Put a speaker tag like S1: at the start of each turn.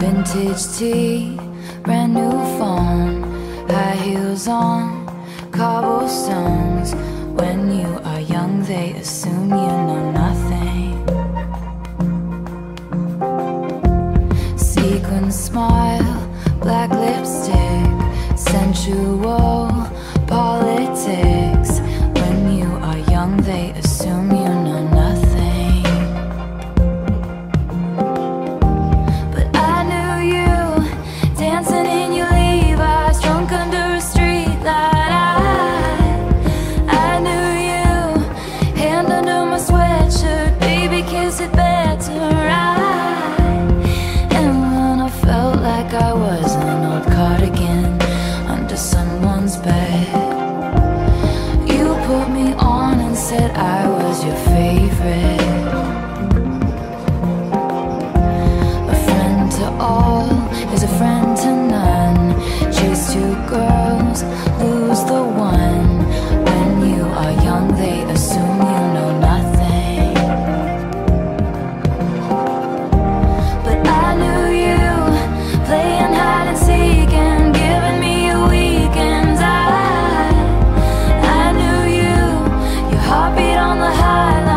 S1: Vintage tea, brand new phone, high heels on, cobblestones. When you are young, they assume you know nothing. Sequin smile, black lipstick, sensual politics. When you are young, they assume you know nothing. But I knew you, dancing in your Levi's, drunk under a street light. I knew you, hand under my sweatshirt, baby, kiss it better, right? And when I felt like I was an old cardigan under someone's bed, you put me on and said I was your favorite. A friend to all is a friend to none. Chase two girls, lose the one. When you are young, they assume you know nothing. But I knew you, playing hide and seek and giving me your weekends. I knew you, your heartbeat on the highline.